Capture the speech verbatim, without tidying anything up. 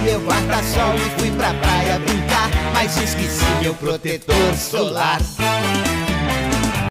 meu guarda-sol e fui pra praia brincar, mas esqueci meu protetor solar.